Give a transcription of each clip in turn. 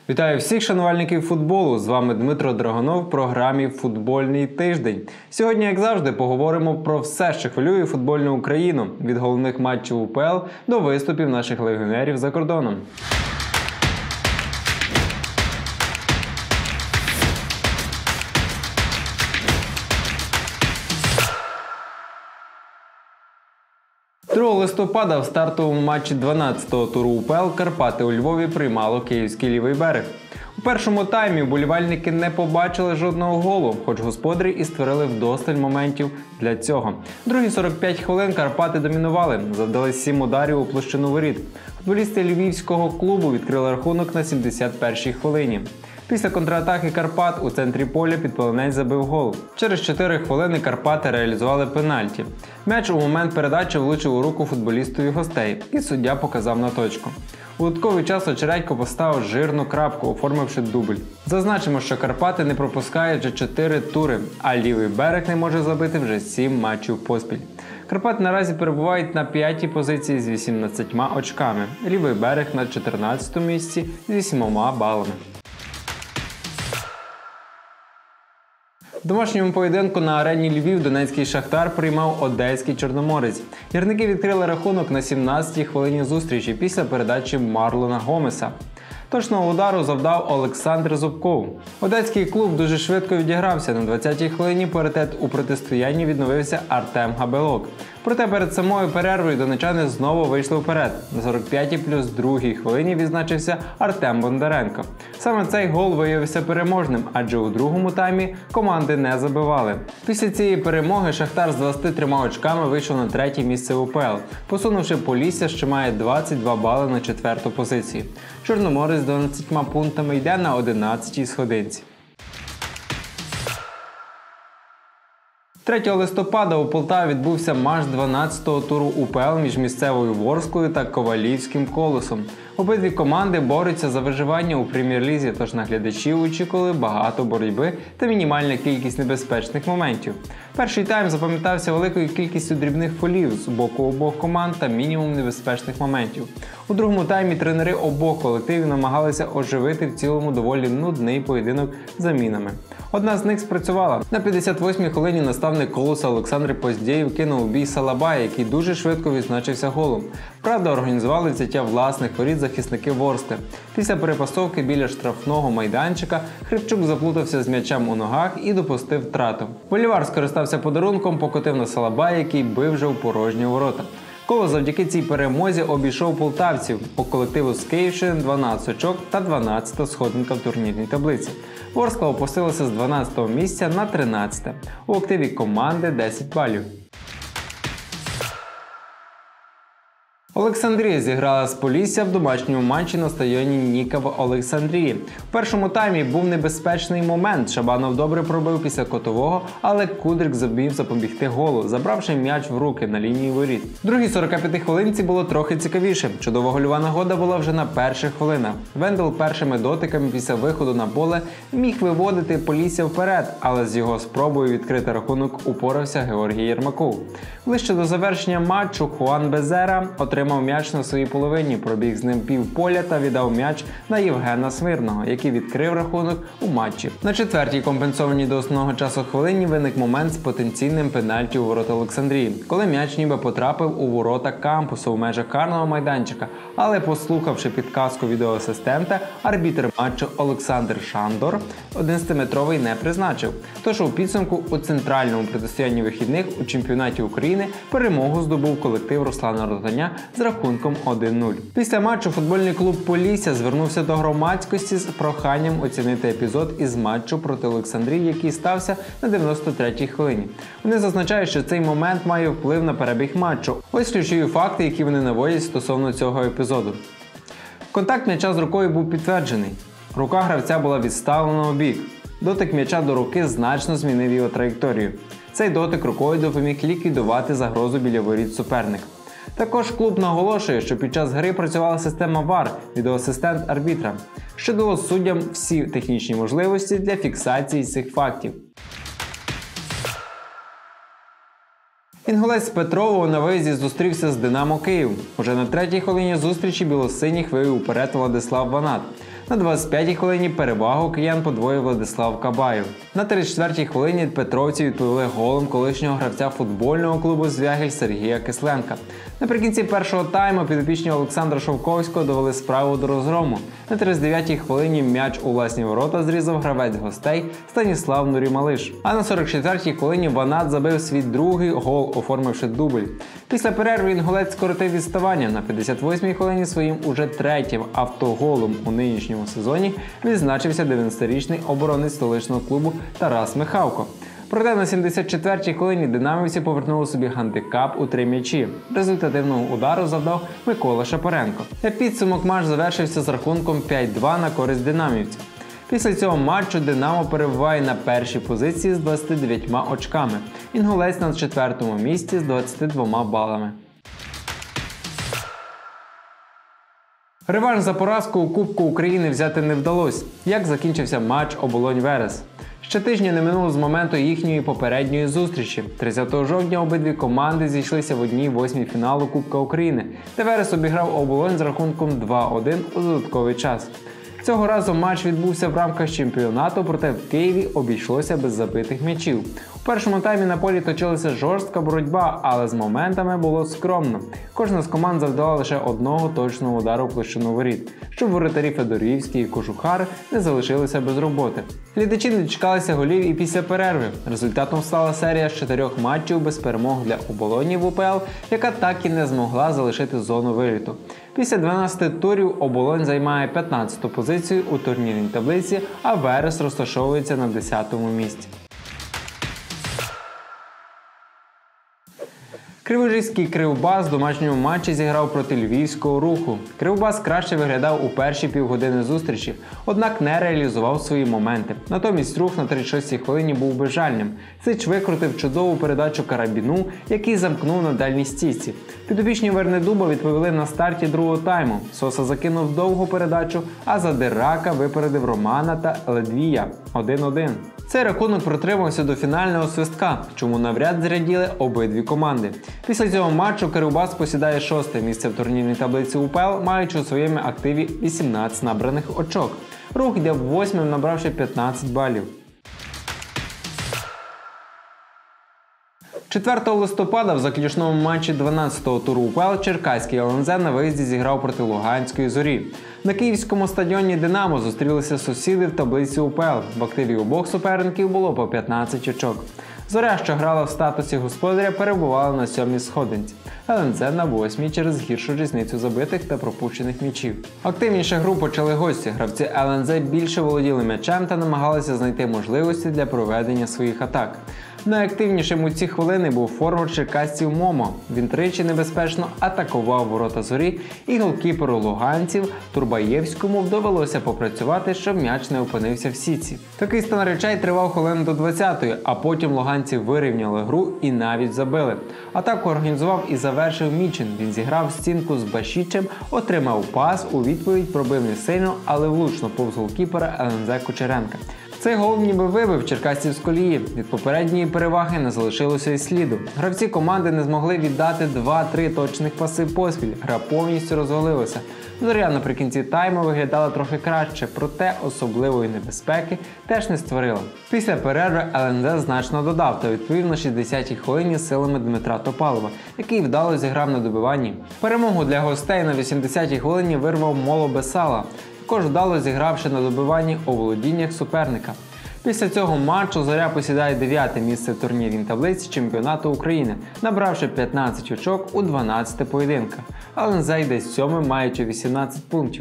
Вітаю всіх шанувальників футболу! З вами Дмитро Драгонов в програмі «Футбольний тиждень». Сьогодні, як завжди, поговоримо про все, що хвилює футбольну Україну. Від головних матчів УПЛ до виступів наших легіонерів за кордоном. Листопада в стартовому матчі 12-го туру УПЛ Карпати у Львові приймало київський лівий берег. У першому таймі вболівальники не побачили жодного голу, хоч господарі і створили вдосталь моментів для цього. Другі 45 хвилин Карпати домінували, завдали 7 ударів у площину воріт. Футболісти львівського клубу відкрили рахунок на 71-й хвилині. Після контратаки Карпат у центрі поля Підпалинець забив гол. Через 4 хвилини Карпати реалізували пенальті. М'яч у момент передачі влучив у руку футболістові гостей, і суддя показав на точку. У додатковий час Очередько поставив жирну крапку, оформивши дубль. Зазначимо, що Карпати не пропускають вже 4 тури, а лівий берег не може забити вже 7 матчів поспіль. Карпати наразі перебувають на 5-й позиції з 18 очками, лівий берег на 14-му місці з 8 балами. В домашньому поєдинку на арені Львів донецький Шахтар приймав одеський Чорноморець. Гірники відкрили рахунок на 17-й хвилині зустрічі після передачі Марлона Гомеса. Точного удару завдав Олександр Зубков. Одеський клуб дуже швидко відігрався. На 20-й хвилині паритет у протистоянні відновився Артем Габелок. Проте перед самою перервою донечани знову вийшли вперед. На 45-й плюс 2-й хвилині відзначився Артем Бондаренко. Саме цей гол виявився переможним, адже у другому таймі команди не забивали. Після цієї перемоги Шахтар з 23 очками вийшов на 3-є місце в УПЛ, посунувши Полісся, що має 22 бали на 4-ту позицію. Чорноморець з 12 пунктами йде на 11-й сходинці. 3 листопада у Полтаві відбувся матч 12-го туру УПЛ між місцевою Ворсклою та Ковалівським Колосом. Обидві команди борються за виживання у прем'єр-лізі, тож на глядачів очікували багато боротьби та мінімальна кількість небезпечних моментів. Перший тайм запам'ятався великою кількістю дрібних фолів з боку обох команд та мінімум небезпечних моментів. У другому таймі тренери обох колективів намагалися оживити в цілому доволі нудний поєдинок замінами. Одна з них спрацювала. На 58-й хвилині наставник Колоса Олександр Поздєєв кинув у бій Салабая, який дуже швидко відзначився голом. Правда, організували взяття власних воріт захисники Ворскли. Після перепасовки біля штрафного майданчика Хрипчук заплутався з м'ячем у ногах і допустив втрату. Болівар скористався подарунком, покотив на Салабая, який бив вже у порожні ворота. Колос завдяки цій перемозі обійшов полтавців. У колективу з Київщини 12 очок та 12-та сходинка в турнірній таблиці. Ворскла опустилася з 12-го місця на 13-те. У активі команди 10 балів. Олександрія зіграла з Полісся в домашньому матчі на стадіоні Ніка в Олександрії. В першому таймі був небезпечний момент. Шабанов добре пробив після котового, але Кудрик зумів запобігти голу, забравши м'яч в руки на лінії воріт. В другій 45 хвилинці було трохи цікавіше. Чудова гольова нагода була вже на перших хвилинах. Вендел першими дотиками після виходу на поле міг виводити Полісся вперед, але з його спробою відкрити рахунок упорався Георгій Єрмаков. Ближче до завершення матчу Хуан Безера отримав м'яч на своїй половині, пробіг з ним півполя та віддав м'яч на Євгена Смирного, який відкрив рахунок у матчі. На 4-й компенсованій до основного часу хвилині виник момент з потенційним пенальті у ворота Олександрії, коли м'яч ніби потрапив у ворота кампусу в межах карного майданчика, але послухавши підказку відеоасистента, арбітр матчу Олександр Шандор 11-метровий не призначив. Тож у підсумку у центральному протистоянні вихідних у чемпіонаті України перемогу здобув колектив Руслана Ротаня з рахунком 1-0. Після матчу футбольний клуб Полісся звернувся до громадськості з проханням оцінити епізод із матчу проти Олександрії, який стався на 93-й хвилині. Вони зазначають, що цей момент має вплив на перебіг матчу. Ось ключові факти, які вони наводять стосовно цього епізоду. Контакт м'яча з рукою був підтверджений. Рука гравця була відставлена у бік. Дотик м'яча до руки значно змінив його траєкторію. Цей дотик рукою допоміг ліквідувати загрозу біля воріт суперника. Також клуб наголошує, що під час гри працювала система ВАР – відеоасистент арбітра, що дало суддям всі технічні можливості для фіксації цих фактів. Інгулець Петрового на виїзді зустрівся з Динамо Київ. Уже на 3-й хвилині зустрічі білосиніх вивів уперед Владислав Ванат. На 25-й хвилині перевагу киян подвоїв Владислав Кабаєв. На 34-й хвилині петровці відповіли голом колишнього гравця футбольного клубу «Звягель» Сергія Кисленка. Наприкінці першого тайму підопічні Олександра Шовковського довели справу до розгрому. На 39-й хвилині м'яч у власні ворота зрізав гравець гостей Станіслав Нурімалиш. А на 44-й хвилині Ванат забив свій другий гол, оформивши дубль. Після перерви інгулець скоротив відставання. На 58-й хвилині своїм уже третім автоголом у нинішньому сезоні відзначився 90-річний оборонець столичного клубу Тарас Михавко. Проте на 74-й хвилині динамівці повернули собі гандикап у 3 м'ячі. Результативного удару завдав Микола Шапаренко. Підсумок матч завершився з рахунком 5-2 на користь динамівців. Після цього матчу «Динамо» перебуває на першій позиції з 29 очками. Інгулець на 4-му місці з 22 балами. Реванш за поразку у Кубку України взяти не вдалося. Як закінчився матч Оболонь-Верес? Ще тижня не минуло з моменту їхньої попередньої зустрічі. 30 жовтня обидві команди зійшлися в 1/8 фіналу Кубка України, де Верес обіграв Оболонь з рахунком 2-1 у додатковий час. Цього разу матч відбувся в рамках чемпіонату, проте в Києві обійшлося без забитих м'ячів. У першому таймі на полі точилася жорстка боротьба, але з моментами було скромно. Кожна з команд завдала лише одного точного удару в площину воріт, щоб воротарі Федорівський і Кожухар не залишилися без роботи. Глядачі не дочекалися голів і після перерви. Результатом стала серія з 4 матчів без перемог для Оболоні в УПЛ, яка так і не змогла залишити зону виліту. Після 12 турів Оболонь займає 15-ту позицію у турнірній таблиці, а Верес розташовується на 10-му місці. Криворізький Кривбас в домашньому матчі зіграв проти Львівського Руху. Кривбас краще виглядав у перші півгодини зустрічі, однак не реалізував свої моменти. Натомість Рух на 36-й хвилині був безжальним. Сич викрутив чудову передачу Карабіну, який замкнув на дальній стійці. Підопічні Вернедуба відповіли на старті другого тайму. Соса закинув довгу передачу, а Задирака випередив Романа та Ледвія 1-1. Цей рахунок протримався до фінального свистка, чому навряд зраділи обидві команди. Після цього матчу Кривбас посідає 6-те місце в турнірній таблиці УПЛ, маючи у своєму активі 18 набраних очок. Рух йде 8-м, набравши 15 балів. 4 листопада в заключному матчі 12-го туру УПЛ Черкаський ЛНЗ на виїзді зіграв проти Луганської Зорі. На київському стадіоні «Динамо» зустрілися сусіди в таблиці УПЛ. В активі обох суперників було по 15 очок. Зоря, що грала в статусі господаря, перебувала на 7-й сходинці. ЛНЗ на 8-й через гіршу різницю забитих та пропущених м'ячів. Активніше гру почали гості. Гравці ЛНЗ більше володіли м'ячем та намагалися знайти можливості для проведення своїх атак. Найактивнішим у ці хвилини був форвард черкасців Момо. Він тричі небезпечно атакував ворота Зорі, і голкіперу луганців Турбаєвському довелося попрацювати, щоб м'яч не опинився в сітці. Такий стан речей тривав хвилин до 20-ї, а потім луганці вирівняли гру і навіть забили. Атаку організував і завершив Мічин. Він зіграв стінку з Башічем, отримав пас, у відповідь пробив не сильно, але влучно повз голкіпера ЛНЗ Кучеренка. Цей гол ніби вибив черкасців з колії. Від попередньої переваги не залишилося і сліду. Гравці команди не змогли віддати 2-3 точних паси поспіль. Гра повністю розвалилася. Зоря наприкінці тайму виглядала трохи краще, проте особливої небезпеки теж не створила. Після перерви ЛНЗ значно додав та відповів на 60-й хвилині силами Дмитра Топалова, який вдало зіграв на добиванні. Перемогу для гостей на 80-й хвилині вирвав Моло Бесала, також вдало зігравши на добиванні у володіннях суперника. Після цього матчу Зоря посідає 9-те місце в турнірній таблиці чемпіонату України, набравши 15 очок у 12 поєдинках. ЛНЗ йде 7-м, маючи 18 пунктів.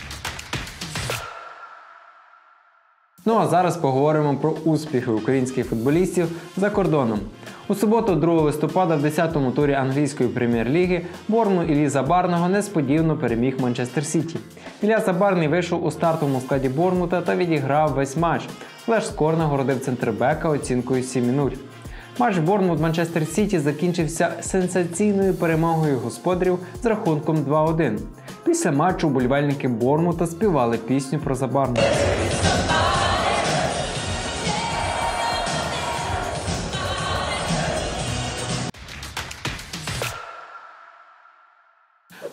Ну а зараз поговоримо про успіхи українських футболістів за кордоном. У суботу, 2 листопада, в 10-му турі англійської прем'єр-ліги Борнмут Іллі Забарного несподівано переміг Манчестер Сіті. Ілля Забарний вийшов у стартовому складі Борнмута та відіграв весь матч. Леш Скор нагородив центрбека оцінкою 7-0. Матч Борнмут-Манчестер Сіті закінчився сенсаційною перемогою господарів з рахунком 2-1. Після матчу вболівальники Борнмута співали пісню про Забарного.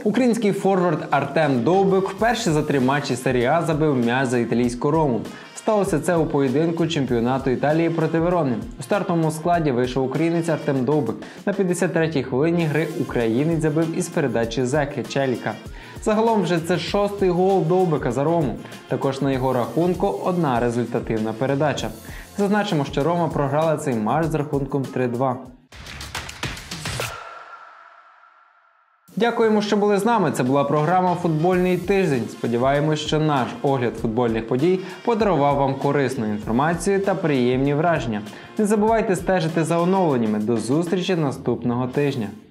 Український форвард Артем Довбик вперше за 3 матчі серії А забив м'яч за італійську Рому. Сталося це у поєдинку чемпіонату Італії проти Верони. У стартовому складі вийшов українець Артем Довбик. На 53-й хвилині гри українець забив із передачі Зеки Челіка. Загалом вже це 6-й гол Довбика за Рому. Також на його рахунку одна результативна передача. Зазначимо, що Рома програла цей матч з рахунком 3-2. Дякуємо, що були з нами. Це була програма «Футбольний тиждень». Сподіваємось, що наш огляд футбольних подій подарував вам корисну інформацію та приємні враження. Не забувайте стежити за оновленнями. До зустрічі наступного тижня.